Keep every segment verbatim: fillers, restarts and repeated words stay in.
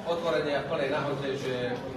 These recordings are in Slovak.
otvorene a v plnej nahote, že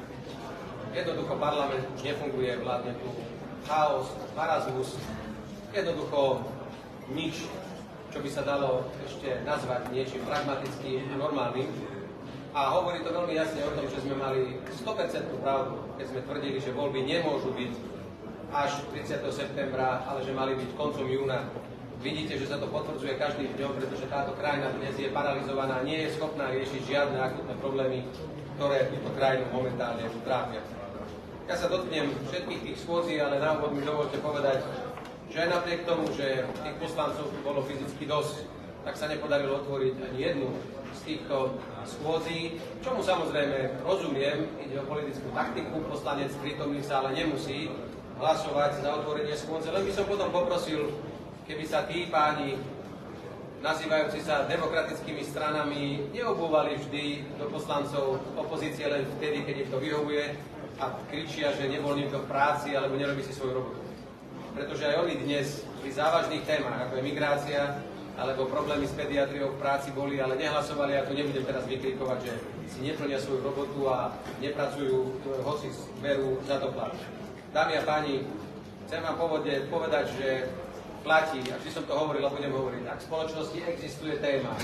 jednoducho parlament už nefunguje, vládne tu chaos, marazmus, jednoducho nič, čo by sa dalo ešte nazvať niečím pragmatickým a normálnym. A hovorí to veľmi jasne o tom, že sme mali sto percent pravdu, keď sme tvrdili, že voľby nemôžu byť až tridsiateho septembra, ale že mali byť koncom júna. Vidíte, že sa to potvrdzuje každým dňom, pretože táto krajina dnes je paralizovaná, nie je schopná riešiť žiadne akútne problémy, ktoré túto krajinu momentálne trápia. Ja sa dotknem všetkých tých schôdzí, ale na úvod mi dovolte povedať, že aj napriek tomu, že tých poslancov bolo fyzicky dosť, tak sa nepodarilo otvoriť ani jednu z týchto schôdzí, čomu samozrejme rozumiem, ide o politickú taktiku, poslanec prítomný v sále nemusí hlasovať za otvorenie schôdze, len by som potom poprosil, keby sa tí páni, nazývajúci sa demokratickými stranami, neobúvali vždy do poslancov opozície len vtedy, keď im to vyhovuje a kričia, že nebol niekto v práci alebo nerobí si svoju robotu. Pretože aj oni dnes pri závažných témach, ako je migrácia, alebo problémy s pediatriou v práci boli, ale nehlasovali, ja tu nebudem teraz vykrikovať, že si neplnia svoju robotu a nepracujú, hoci berú za to plat. Dámy a páni, chcem vám povedať, že platí, a vždy som to hovoril a budem hovoriť, ak v spoločnosti existuje téma,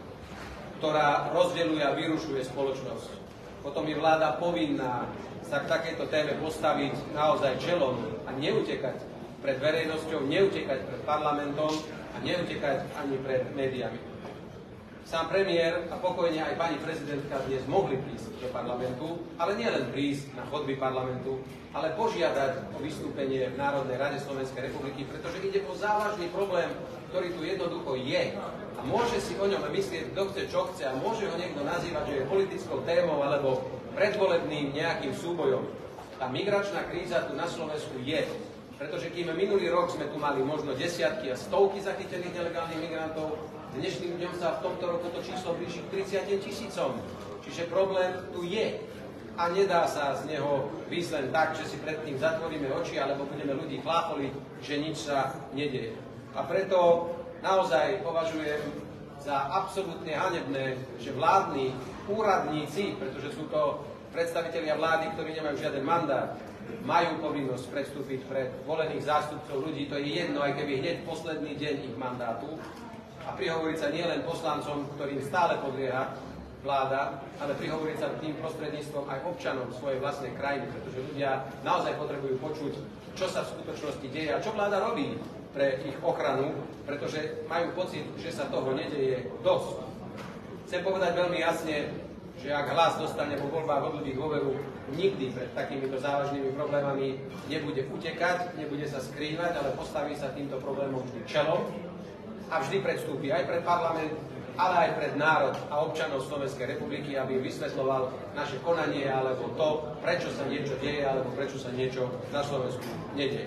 ktorá rozdeľuje a vyrušuje spoločnosť, potom je vláda povinná sa k takejto téme postaviť naozaj čelom a neutekať pred verejnosťou, neutekať pred parlamentom a neutekať ani pred médiami. Sám premiér a pokojne aj pani prezidentka dnes mohli prísť do parlamentu, ale nie len prísť na chodby parlamentu, ale požiadať o vystúpenie v Národnej rade Slovenskej republiky, pretože ide o závažný problém, ktorý tu jednoducho je. A môže si o ňom myslieť, kto chce, čo chce, a môže ho niekto nazývať, že je politickou témou alebo predvolebným nejakým súbojom. Tá migračná kríza tu na Slovensku je. Pretože kým minulý rok sme tu mali možno desiatky a stovky zachytených nelegálnych migrantov, dnešným dňom sa v tomto roku to číslo blíži k tridsiatim tisícom. Čiže problém tu je. A nedá sa z neho výjsť len tak, že si predtým zatvoríme oči alebo budeme ľudí chlácholiť, že nič sa nedieje. A preto naozaj považujem za absolútne hanebné, že vládni úradníci, pretože sú to predstavitelia vlády, ktorí nemajú žiaden mandát, majú povinnosť predstúpiť pred volených zástupcov ľudí, to je jedno, aj keby hneď posledný deň ich mandátu, a prihovoriť sa nielen poslancom, ktorým stále podlieha vláda, ale prihovoriť sa tým prostredníctvom aj občanom svojej vlastnej krajiny, pretože ľudia naozaj potrebujú počuť, čo sa v skutočnosti deje a čo vláda robí pre ich ochranu, pretože majú pocit, že sa toho nedeje dosť. Chcem povedať veľmi jasne, že ak Hlas dostane po voľbách od ľudí dôveru, nikdy pred takýmito závažnými problémami nebude utekať, nebude sa skrývať, ale postaví sa týmto problémom vždy čelom a vždy predstúpi aj pred parlament, ale aj pred národ a občanov Slovenskej republiky, aby vysvetľoval naše konanie alebo to, prečo sa niečo deje alebo prečo sa niečo na Slovensku nedieje.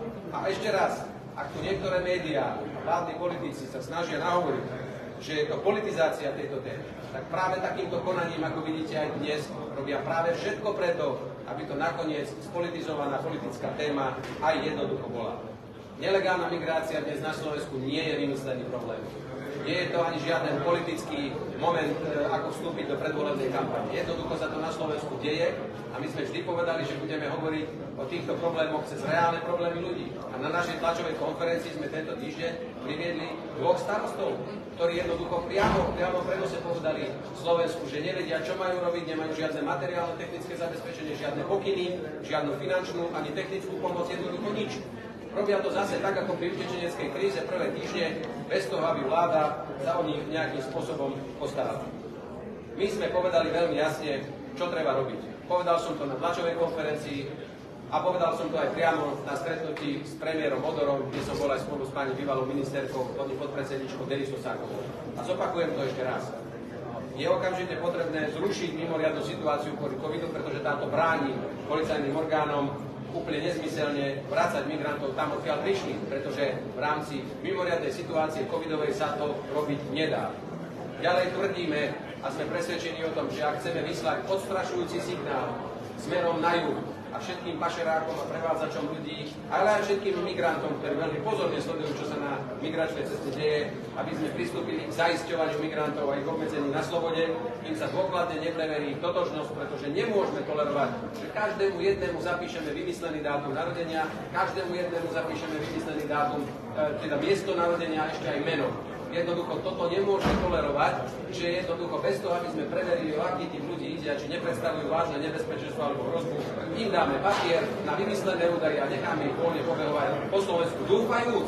A ešte raz, ak tu niektoré médiá a vládni politici sa snažia nahovoriť, že je to politizácia tejto témy, tak práve takýmto konaním, ako vidíte aj dnes, robia práve všetko preto, aby to nakoniec spolitizovaná politická téma aj jednoducho bola. Nelegálna migrácia dnes na Slovensku nie je vymyslený problém. Nie je to ani žiaden politický moment, ako vstúpiť do predvolebnej kampane. Jednoducho sa to na Slovensku deje a my sme vždy povedali, že budeme hovoriť o týchto problémoch cez reálne problémy ľudí. A na našej tlačovej konferencii sme tento týždeň priviedli dvoch starostov, ktorí jednoducho priamo, priamo prenose povedali Slovensku, že nevedia, čo majú robiť, nemajú žiadne materiálno-technické zabezpečenie, žiadne pokyny, žiadnu finančnú ani technickú pomoc, jednoducho nič. Robia to zase tak, ako pri utečeneckej kríze prvé týždne, bez toho, aby vláda sa o nich nejakým spôsobom postarala. My sme povedali veľmi jasne, čo treba robiť. Povedal som to na tlačovej konferencii a povedal som to aj priamo na stretnutí s premiérom Odorom, kde som bol aj spolu s pani bývalou ministerkou, podpredsedničkou Denisou Sákovou. A zopakujem to ešte raz. Je okamžite potrebné zrušiť mimoriadnu situáciu kvôli covidu, pretože táto bráni policajným orgánom úplne nezmyselne vrácať migrantov tam, odkiaľ prišli, pretože v rámci mimoriadnej situácie covidovej sa to robiť nedá. Ďalej tvrdíme a sme presvedčení o tom, že ak chceme vyslať odstrašujúci signál smerom na juh, a všetkým pašerákom a prevádzačom ľudí, ale aj všetkým migrantom, ktorí veľmi pozorne sledujú, čo sa na migračnej ceste deje, aby sme pristúpili k zaisťovaniu migrantov a ich obmedzení na slobode, kým sa dôkladne nepreverí ich totožnosť, pretože nemôžeme tolerovať, že každému jednému zapíšeme vymyslený dátum narodenia, každému jednému zapíšeme vymyslený dátum, teda miesto narodenia a ešte aj meno. Jednoducho toto nemôže tolerovať, že jednoducho bez toho, aby sme preverili, o akých tých ľudí ide a či nepredstavujú vážne nebezpečenstvo alebo hrozbu, im dáme papier na vymyslené údaje a necháme ich voľne pobehovať po Slovensku, dúfajúc,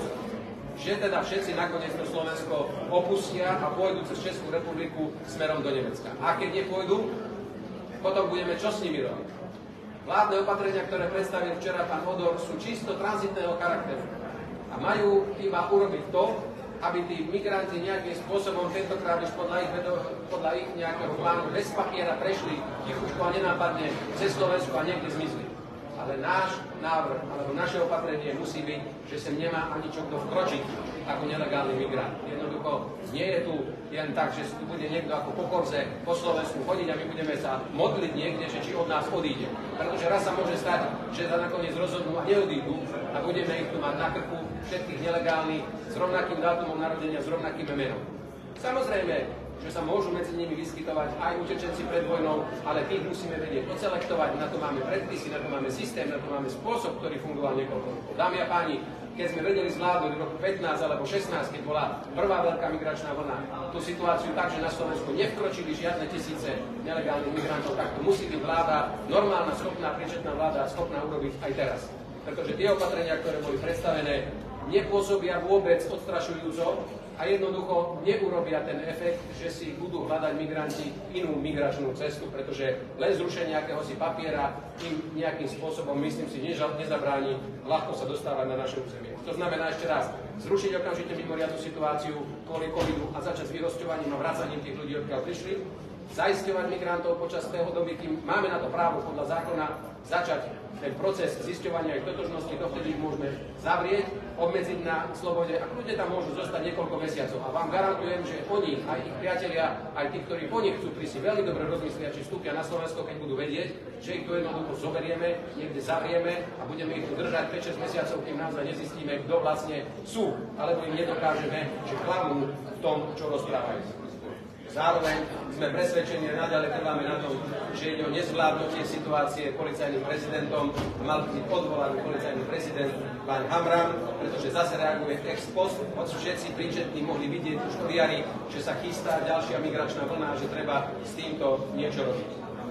že teda všetci nakoniec to Slovensko opustia a pôjdu cez Českú republiku smerom do Nemecka. A keď nepôjdu, potom budeme čo s nimi robiť? Vládne opatrenia, ktoré predstavil včera pán Odor, sú čisto tranzitného charakteru a majú iba urobiť to, aby tí migranti nejakým spôsobom, tentokrát už podľa ich, podľa ich nejakého plánu bez papiera prešli tichučko a nenápadne cez Slovensku a niekde zmizli. Ale náš návrh, alebo naše opatrenie musí byť, že sem nemá ani čo kto vkročiť ako nelegálny migrant. Jednoducho nie je tu len tak, že tu bude niekto ako po korze po Slovensku chodiť a my budeme sa modliť niekde, že či od nás odíde. Pretože raz sa môže stať, že sa nakoniec rozhodnú a neodídu a budeme ich tu mať na krku všetkých nelegálnych s rovnakým dátumom narodenia, s rovnakým menom. Samozrejme, že sa môžu medzi nimi vyskytovať aj utečenci pred vojnou, ale tých musíme vedieť odselektovať, na to máme predpisy, na to máme systém, na to máme spôsob, ktorý fungoval niekoľko rokov. Dámy a páni, keď sme vedeli zvládnuť v roku pätnásť alebo šestnásť, keď bola prvá veľká migračná vlna, tú situáciu tak, že na Slovensku nevkročili žiadne tisíce nelegálnych migrantov, tak to musí byť vláda, normálna, schopná, príčetná vláda, schopná urobiť aj teraz. Pretože tie opatrenia, ktoré boli predstavené, nepôsobia vôbec odstrašujúco a jednoducho neurobia ten efekt, že si budú hľadať migranti inú migračnú cestu, pretože len zrušenie akéhosi papiera im nejakým spôsobom, myslím si, nezabráni ľahko sa dostávať na naše územie. To znamená ešte raz, zrušiť okamžite mimoriadnu situáciu kvôli covidu a začať s vyhosťovaním a vracaním tých ľudí, odkiaľ prišli, zaisťovať migrantov počas toho doby, kým máme na to právo podľa zákona začať ten proces zisťovania ich totožnosti, dovtedy ich môžeme zavrieť, obmedziť na slobode a kľudne tam môžu zostať niekoľko mesiacov. A vám garantujem, že oni, aj ich priatelia, aj tí, ktorí po nich chcú prísť, veľmi dobre rozmyslia, či vstúpia na Slovensko, keď budú vedieť, že ich tu jednoducho zoberieme, niekde zavrieme a budeme ich tu držať päť šesť mesiacov, kým naozaj nezistíme, kto vlastne sú, alebo im nedokážeme, že klamú v tom, čo rozprávajú. Zároveň sme presvedčení a naďalej trváme na tom, že ide o nezvládnutie situácie policajným prezidentom. Mal byť odvolaný policajný prezident pán Hamran, pretože zase reaguje ex post, hoci všetci príčetní mohli vidieť už od jary, že sa chystá ďalšia migračná vlna a že treba s týmto niečo robiť.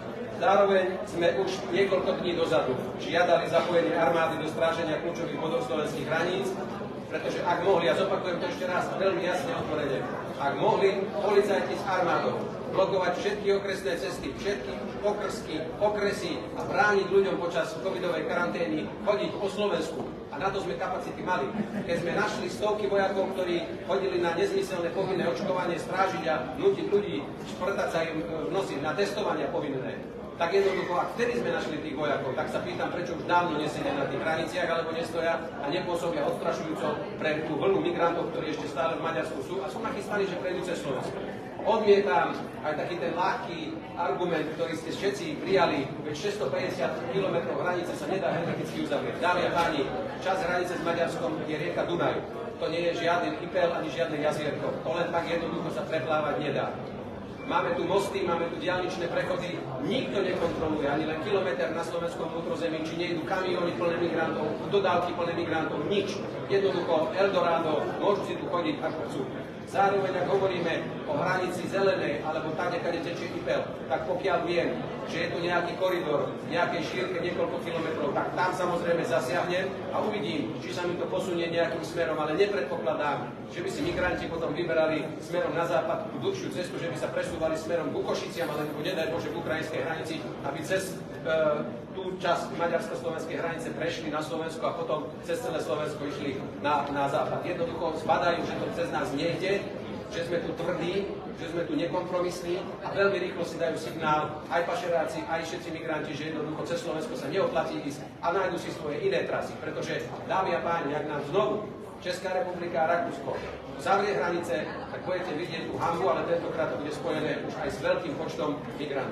Zároveň sme už niekoľko dní dozadu žiadali zapojenie armády do stráženia kľúčových bodov slovenských hraníc, pretože ak mohli, ja zopakujem to ešte raz veľmi jasne otvorene, ak mohli policajti s armádou blokovať všetky okresné cesty, všetky okrsky, okresy a brániť ľuďom počas covidovej karantény chodiť po Slovensku, a na to sme kapacity mali. Keď sme našli stovky vojakov, ktorí chodili na nezmyselné povinné očkovanie, strážiť a nutiť ľudí, šprtať sa im nosiť na testovania povinné, tak jednoducho, ak vtedy sme našli tých vojakov, tak sa pýtam, prečo už dávno nesedia na tých hraniciach, alebo nestoja a nepôsobia odstrašujúco pre tú vlnu migrantov, ktorí ešte stále v Maďarsku sú a sú nachystaní, že prejdú cez Slovensko. Odmietam aj taký ten ľahký argument, ktorý ste všetci prijali, veď šesťstopäťdesiat kilometrov hranice sa nedá hermeticky uzavrieť. Dámy a páni, časť hranice s Maďarskom je rieka Dunaj. To nie je žiaden Ipel ani žiadne jazierko. To len tak jednoducho sa preplávať nedá. Máme tu mosty, máme tu diaľničné prechody, nikto nekontroluje ani len kilometr na slovenskom vnútrozemí, či nejdu kamióny plné migrantov, dodávky plné migrantov, nič. Jednoducho Eldorado, môžu si tu chodiť ako chcú. Zároveň, ak hovoríme o hranici zelenej, alebo tam, kde tečie Ipel, tak pokiaľ viem, že je tu nejaký koridor, nejakej šírke niekoľko kilometrov, tak tam samozrejme zasiahnem a uvidím, či sa mi to posunie nejakým smerom, ale nepredpokladám, že by si migranti potom vyberali smerom na západ tú dlhšiu cestu, že by sa presúvali smerom k Košiciam, alebo nedaj Bože k ukrajinskej hranici, aby cez e, tú časť maďarsko-slovenskej hranice prešli na Slovensko a potom cez celé Slovensko išli na, na západ. Jednoducho zbadajú, že to cez nás nejde, že sme tu tvrdí, že sme tu nekompromisní a veľmi rýchlo si dajú signál aj pašeráci, aj všetci migranti, že jednoducho cez Slovensko sa neoplatí ísť a nájdu si svoje iné trasy. Pretože, dámy a páni, ak nám znovu Česká republika a Rakúsko zavrie hranice, tak budete vidieť tú hanbu, ale tentokrát to bude spojené už aj s veľkým počtom migrantov.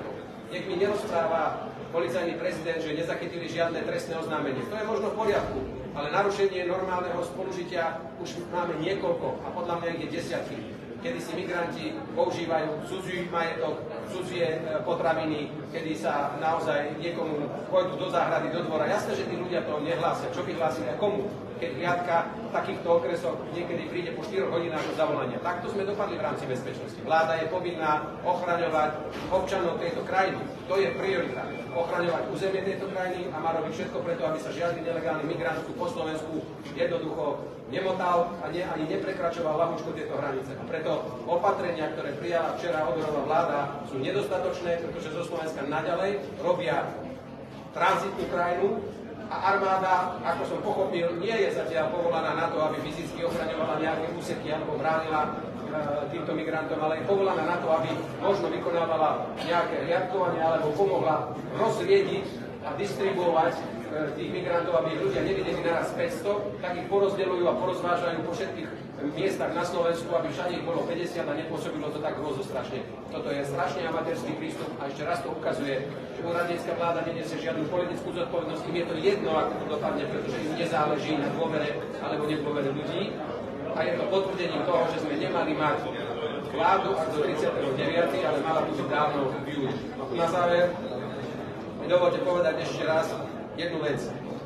Nech mi nerozpráva policajný prezident, že nezachytili žiadne trestné oznámenie. To je možno v poriadku, ale narušenie normálneho spolužitia už máme niekoľko a podľa mňa ich je desiatky. Kedy si migranti používajú cudzí majetok, cudzie potraviny, kedy sa naozaj niekomu pôjdu do záhrady, do dvora. Jasné, že tí ľudia to nehlásia. Čo by hlásili a komu? Keď riadka v takýchto okresoch niekedy príde po štyroch hodinách od zavolania. Takto sme dopadli v rámci bezpečnosti. Vláda je povinná ochraňovať občanov tejto krajiny. To je priorita. Ochraňovať územie tejto krajiny a má robiť všetko preto, aby sa žiadny nelegálny migrant tu po Slovensku jednoducho nemotal a ne, ani neprekračoval ľahučku tieto hranice. A preto opatrenia, ktoré prijala včera Odorová vláda, sú nedostatočné, pretože zo Slovenska naďalej robia tranzitnú krajinu a armáda, ako som pochopil, nie je zatiaľ povolaná na to, aby fyzicky ochraňovala nejaké úseky alebo bránila týmto migrantom, ale je povolaná na to, aby možno vykonávala nejaké riadkovanie alebo pomohla rozriediť a distribuovať tých migrantov, aby ich ľudia nevideli naraz päťsto, tak ich porozdeľujú a porozvážajú po všetkých miestach na Slovensku, aby všade ich bolo päťdesiat a nepôsobilo to tak hrôzostrašne. Toto je strašne amatérsky prístup a ešte raz to ukazuje, že úradnícka vláda neniesie žiadnu politickú zodpovednosť, im je to jedno, ako to dopadne, pretože im nezáleží na dôvere alebo nedôvere ľudí. A je to potvrdením toho, že sme nemali mať vládu až do tridsiateho deviateho ale mala tu byť dávno v júli. Na záver mi dovolte povedať ešte raz jednu vec,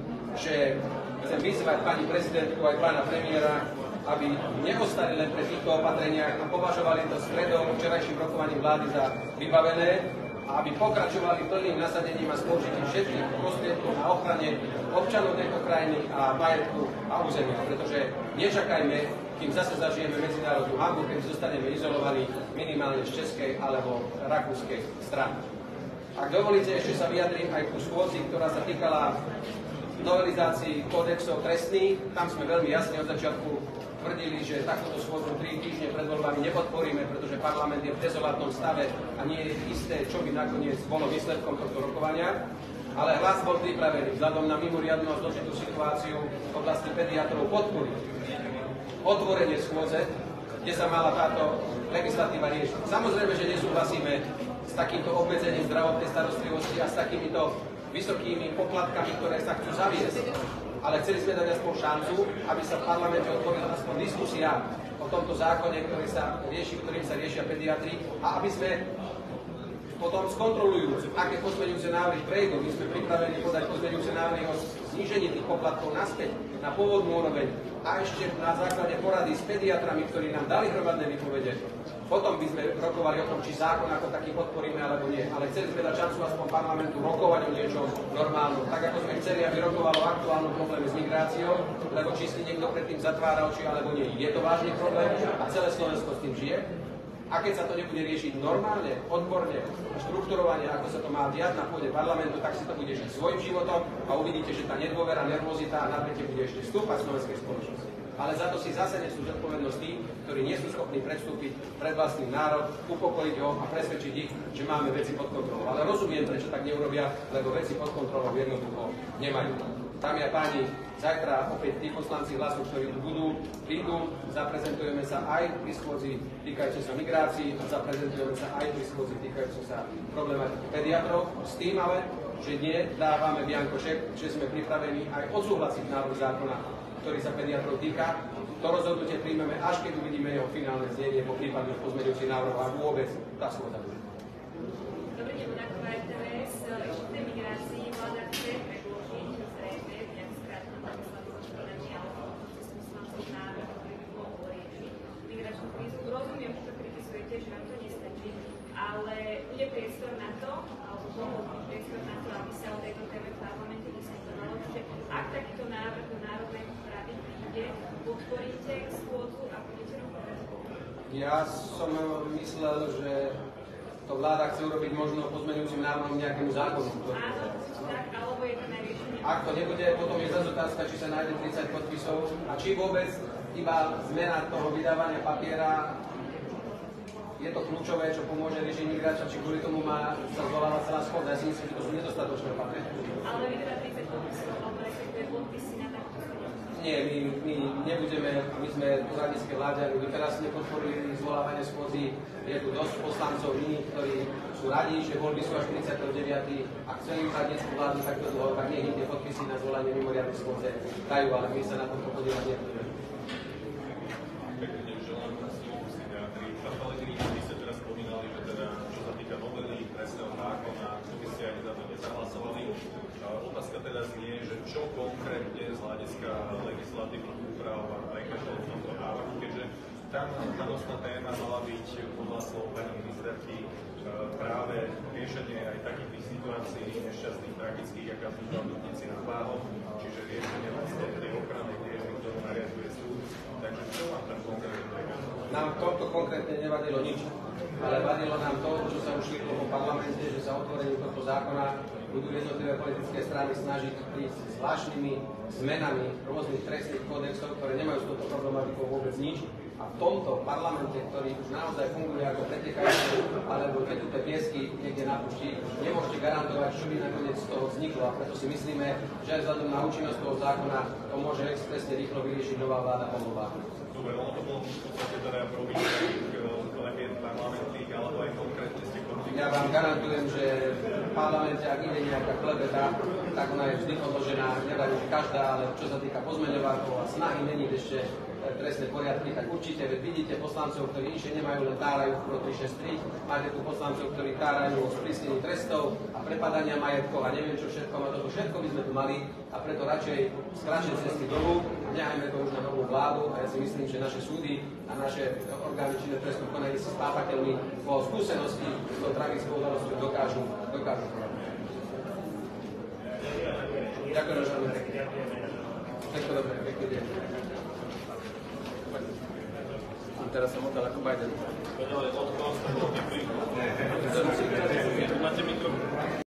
že chcem vyzvať pani prezidentku aj pána premiéra, aby neostali len pre týchto opatreniach a považovali to stredom včerajším rokovaním vlády za vybavené a aby pokračovali plným nasadením a spolužitím všetkých prostriedkov na ochrane občanov tejto krajiny a majetku a územia. Pretože nečakajme, kým zase zažijeme medzinárodnú hanbu, keď zostaneme izolovaní minimálne z českej alebo rakúskej strany. Ak dovolíte, ešte sa vyjadrím aj ku schôdzi, ktorá sa týkala novelizácii kódexov trestných. Tam sme veľmi jasne od začiatku tvrdili, že takúto schôdzu tri týždne pred voľbami nepodporíme, pretože parlament je v dezolátnom stave a nie je isté, čo by nakoniec bolo výsledkom tohto rokovania. Ale hlas bol pripravený vzhľadom na mimoriadnu a zložitú situáciu v oblasti pediatrov podporiť otvorenie schôdze, kde sa mala táto legislatíva riešiť. Samozrejme, že nesúhlasíme s takýmto obmedzením zdravotnej starostlivosti a s takýmito vysokými poplatkami, ktoré sa chcú zaviesť. Ale chceli sme dať aspoň šancu, aby sa v parlamente otvorila aspoň diskusia o tomto zákone, ktorý sa rieši, ktorým sa riešia pediatri, a aby sme potom skontrolujúc, aké pozmeňujúce návrhy prejdú. My sme pripravení podať pozmeňujúce návrhy o znížení tých poplatkov naspäť na pôvodnú úroveň a ešte na základe porady s pediatrami, ktorí nám dali hromadné výpovede. Potom by sme rokovali o tom, či zákon ako taký podporíme alebo nie. Ale chceli sme dať šancu aspoň parlamentu rokovať o niečom normálnom. Tak ako sme chceli, aby rokovalo o aktuálnom probléme s migráciou, lebo či si niekto predtým zatvára oči alebo nie. Je to vážny problém a celé Slovensko s tým žije. A keď sa to nebude riešiť normálne, odborne, štrukturovane, ako sa to má diať na pôde parlamentu, tak si to bude žiť svojím životom a uvidíte, že tá nedôvera, nervozita a napätie bude ešte stúpať v slovenskej spoločnosti. Ale za to si zase nesú zodpovednosť tí, ktorí nie sú schopní predstúpiť pred vlastný národ, upokojiť ho a presvedčiť ich, že máme veci pod kontrolou. Ale rozumiem, prečo tak neurobia, lebo veci pod kontrolou jednoducho nemajú. Dámy a páni, zajtra opäť tí poslanci Hlasu, ktorí tu budú, prídu, zaprezentujeme sa aj pri schôdzi týkajúcej sa migrácií a zaprezentujeme sa aj pri schôdzi týkajúcej sa problematiky pediatrov. S tým ale, že nie dávame bianko šek, že sme pripravení aj odsúhlasiť návrh zákona, ktorý sa pediatrov týka. To rozhodnutie príjmeme, až keď uvidíme jeho finálne znenie po prípadných pozmeňujúcich návrhov a vôbec tá schôdza bude. Dobrý deň, na té vé es, ešte tej migrácii vláda chce predložiť zrejme viac skrátne legislatívne alebo smyslom návrh, ktorý by mohol riešiť migračnú krízu. Rozumiem, že to kritizujete, že vám to nestačí, ale bude priestor na to, alebo mohol byť priestor na to, aby sa o tejto téme v parlamente diskutovalo, že ak takýto návrh do národnej správy príde, podporíte schôdzu a budete rokovať? Ja som myslel, že to vláda chce urobiť možno pozmeňujúcim návrhom nejakému zákonu. Áno, tak, alebo je to najriešenie. Ak to nebude, potom je zase otázka, či sa nájde tridsať podpisov a či vôbec iba zmena toho vydávania papiera je to kľúčové, čo pomôže riešiť migrácia, či kvôli tomu má sa zvolávať celá schôdza. Ja si myslím, že to sú nedostatočné opatrenia. Ale vydávať tridsať podpisov, alebo respektíve podpisy na takto. Nie, my, my nebudeme, my sme úradnícke vláde, my teraz nepodporili zvolávanie schôdzi, je tu dosť poslancov iných, ktorí sú radi, že voľby sú až tridsiateho deviateho Ak chceli úradnícku vládu takto dlho, tak nech im tie podpisy na zvolanie mimoriadnej schôdze dajú, ale my sa na tomto podívať nebudeme. Otázka teda znie, že čo konkrétne z hľadiska legislatívnych úprav a prekažov v tomto návrhu, keďže tam tá nosná téma mala byť podľa slov pani ministerky práve riešenie aj takých tých situácií nešťastných, tragických, aká sú tam dutníci nad Váhom, čiže riešenie vlastne tej ochrany tiež, ktorú nariaduje súd. Takže čo vám tam konkrétne prekáža? Nám tomto konkrétne nevadilo nič, ale vadilo nám to, čo sa už šírilo po parlamente, že sa otvorením tohto zákona budú jednotlivé politické strany snažiť prísť s zvláštnymi zmenami rôznych trestných kódexov, ktoré nemajú s touto problematikou vôbec nič. A v tomto parlamente, ktorý už naozaj funguje ako pretekajúce alebo vetuté piesky niekde na púšti, nemôžete garantovať, čo by nakoniec z toho vzniklo. A preto si myslíme, že aj vzhľadom na účinnosť toho zákona to môže expresne rýchlo vyriešiť nová vláda po voľbách. Dobre, ono to bolo v podstate teda robiť lepiet parlamentných, alebo aj konkrétne ste konflikty. Ja vám garantujem, že v parlamente, ak ide nejaká klebeta, tak ona je vždy odložená, nevadí každá, ale čo sa týka pozmeňovákov a snahy meniť ešte trestné poriadky, tak určite, veď vidíte poslancov, ktorí inšie nemajú, len tárajú pro tri šesť tri, máte tu poslancov, ktorí tárajú o sprísnení trestov a prepadania majetkov a neviem čo všetko, a toto všetko by sme tu mali a preto radšej z kratšej cesty dolu, nechajme to už na novú vládu a ja si myslím, že naše súdy a naše orgány činné trestnom konaní si s páchateľmi po skúsenosti s tou tragickou udalosťou dokážu, dokážu konať. Ďakujem, že vám pekne. Všetko dobré, pekný deň. Teraz som oddal ako Biden. Ale od vás to bolo